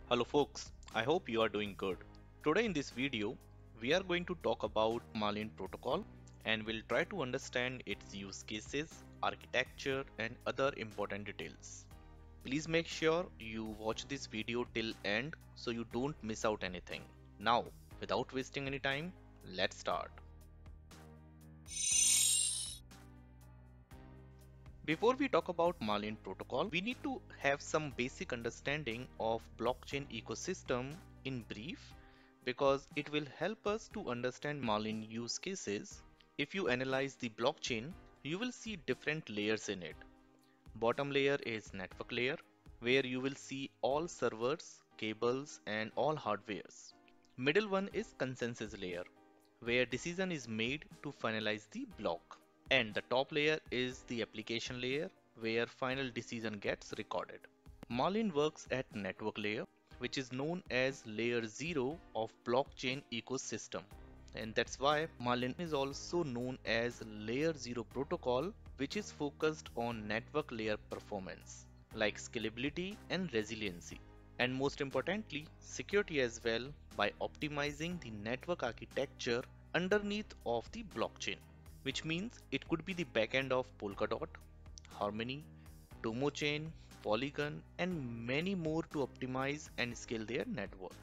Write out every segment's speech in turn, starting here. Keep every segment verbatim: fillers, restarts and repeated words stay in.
Hello folks, I hope you are doing good. Today in this video, we are going to talk about Marlin protocol and we'll try to understand its use cases, architecture and other important details. Please make sure you watch this video till end so you don't miss out anything. Now, without wasting any time, let's start. Before we talk about Marlin protocol, we need to have some basic understanding of blockchain ecosystem in brief because it will help us to understand Marlin use cases. If you analyze the blockchain, you will see different layers in it. Bottom layer is network layer where you will see all servers, cables and all hardwares. Middle one is consensus layer where decision is made to finalize the block. And the top layer is the application layer where final decision gets recorded. Marlin works at network layer, which is known as layer zero of blockchain ecosystem. And that's why Marlin is also known as layer zero protocol, which is focused on network layer performance, like scalability and resiliency. And most importantly, security as well by optimizing the network architecture underneath of the blockchain, which means it could be the backend of Polkadot, Harmony, Tomochain, Polygon, and many more to optimize and scale their network.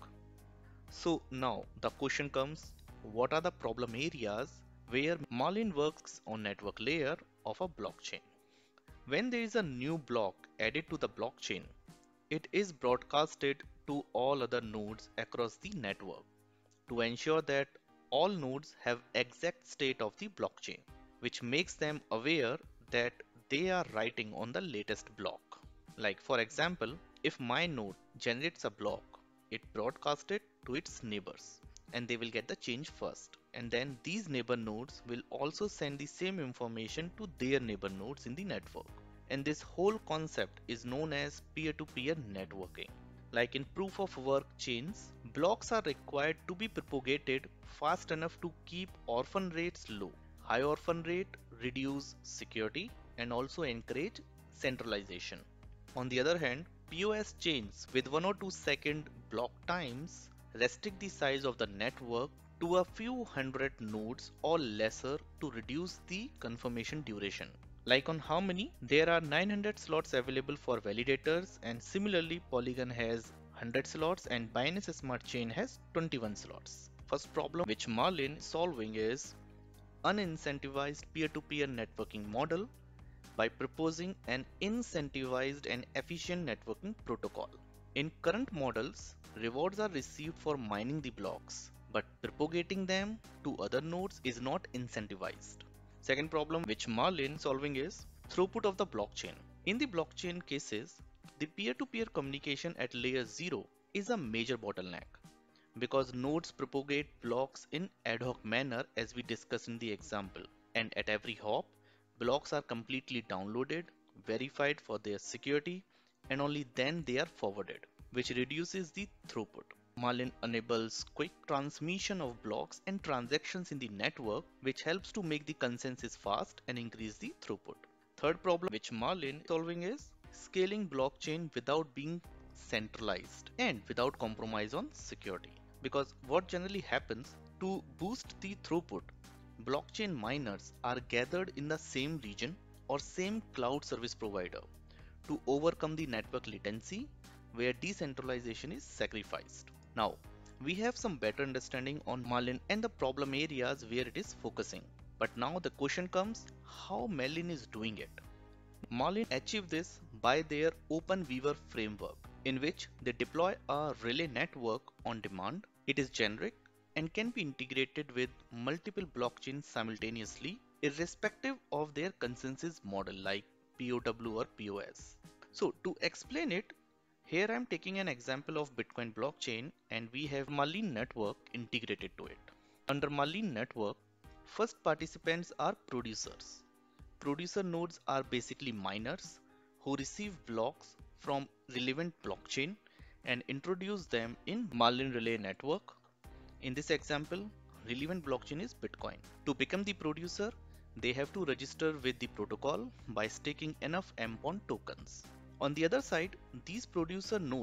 So now the question comes, what are the problem areas where Marlin works on network layer of a blockchain? When there is a new block added to the blockchain, it is broadcasted to all other nodes across the network to ensure that all nodes have exact state of the blockchain, which makes them aware that they are writing on the latest block. Like for example, if my node generates a block, it broadcasts it to its neighbors and they will get the change first. And then these neighbor nodes will also send the same information to their neighbor nodes in the network. And this whole concept is known as peer-to-peer networking. Like in proof of work chains, blocks are required to be propagated fast enough to keep orphan rates low. High orphan rate reduce security and also encourage centralization. On the other hand, P O S chains with one or two second block times restrict the size of the network to a few hundred nodes or lesser to reduce the confirmation duration. Like on Harmony, there are nine hundred slots available for validators, and similarly Polygon has one hundred slots and Binance Smart Chain has twenty-one slots. First problem which Marlin is solving is unincentivized peer-to-peer networking model by proposing an incentivized and efficient networking protocol. In current models, rewards are received for mining the blocks, but propagating them to other nodes is not incentivized. Second problem which Marlin is solving is throughput of the blockchain. In the blockchain cases, the peer-to-peer communication at layer zero is a major bottleneck because nodes propagate blocks in ad hoc manner as we discussed in the example, and at every hop, blocks are completely downloaded, verified for their security, and only then they are forwarded, which reduces the throughput. Marlin enables quick transmission of blocks and transactions in the network, which helps to make the consensus fast and increase the throughput. Third problem which Marlin is solving is scaling blockchain without being centralized and without compromise on security. Because what generally happens to boost the throughput, blockchain miners are gathered in the same region or same cloud service provider to overcome the network latency where decentralization is sacrificed. Now, we have some better understanding on Marlin and the problem areas where it is focusing. But now the question comes, how Marlin is doing it? Marlin achieved this by their OpenWeaver framework, in which they deploy a relay network on demand. It is generic and can be integrated with multiple blockchains simultaneously, irrespective of their consensus model like P O W or P O S. So to explain it, here I am taking an example of Bitcoin blockchain and we have Marlin network integrated to it. Under Marlin network, first participants are producers. Producer nodes are basically miners who receive blocks from relevant blockchain and introduce them in Marlin relay network. In this example, relevant blockchain is Bitcoin. To become the producer, they have to register with the protocol by staking enough M P O N tokens. On the other side, these producer nodes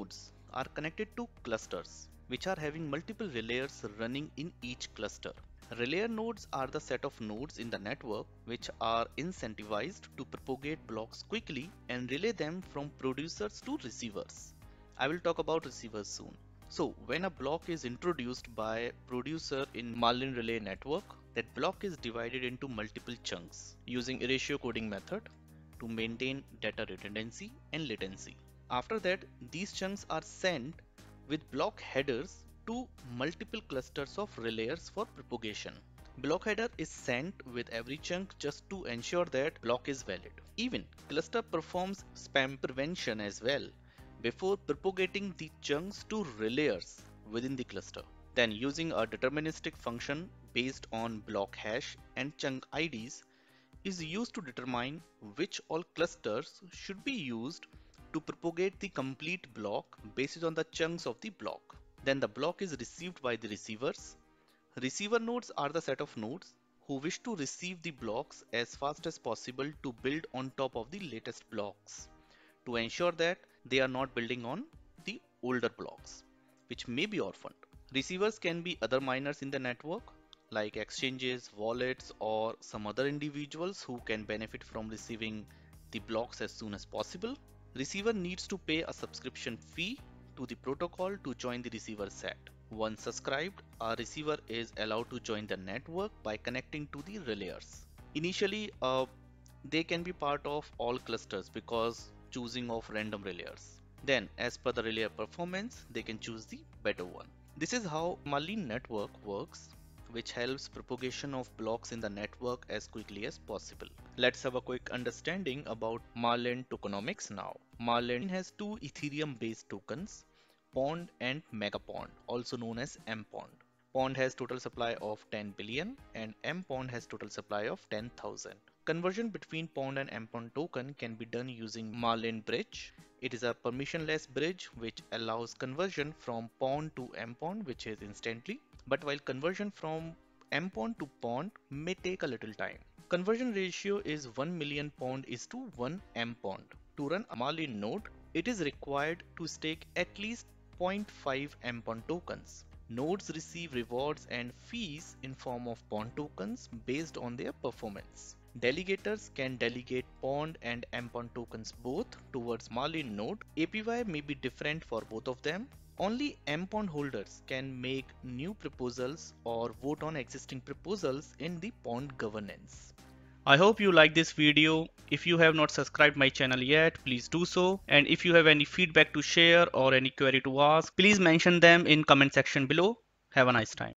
are connected to clusters, which are having multiple relayers running in each cluster. Relayer nodes are the set of nodes in the network which are incentivized to propagate blocks quickly and relay them from producers to receivers. I will talk about receivers soon. So when a block is introduced by a producer in Marlin relay network, that block is divided into multiple chunks using erasure coding method to maintain data redundancy and latency. After that, these chunks are sent with block headers to multiple clusters of relayers for propagation. Block header is sent with every chunk just to ensure that block is valid. Even cluster performs spam prevention as well before propagating the chunks to relayers within the cluster. Then using a deterministic function based on block hash and chunk I Ds is used to determine which all clusters should be used to propagate the complete block based on the chunks of the block. Then the block is received by the receivers. Receiver nodes are the set of nodes who wish to receive the blocks as fast as possible to build on top of the latest blocks, to ensure that they are not building on the older blocks, which may be orphaned. Receivers can be other miners in the network, like exchanges, wallets, or some other individuals who can benefit from receiving the blocks as soon as possible. Receiver needs to pay a subscription fee to the protocol to join the receiver set. Once subscribed, a receiver is allowed to join the network by connecting to the relayers. Initially, uh, they can be part of all clusters because choosing of random relayers. Then, as per the relayer performance, they can choose the better one. This is how Marlin network works, which helps propagation of blocks in the network as quickly as possible. Let's have a quick understanding about Marlin tokenomics now. Marlin has two Ethereum based tokens, Pond and Megapond, also known as M-Pond. Pond has total supply of ten billion and M-Pond has total supply of ten thousand. Conversion between Pond and M-Pond token can be done using Marlin bridge. It is a permissionless bridge which allows conversion from Pond to M-Pond, which is instantly. But while conversion from M-Pond to Pond may take a little time. Conversion ratio is one million Pond is to one M-Pond. To run a Marlin node, it is required to stake at least zero point five M-Pond tokens. Nodes receive rewards and fees in form of Pond tokens based on their performance. Delegators can delegate Pond and M-Pond tokens both towards Marlin node. A P Y may be different for both of them. Only M-Pond holders can make new proposals or vote on existing proposals in the Pond governance. I hope you like this video. If you have not subscribed my channel yet, please do so. And if you have any feedback to share or any query to ask, please mention them in comment section below. Have a nice time.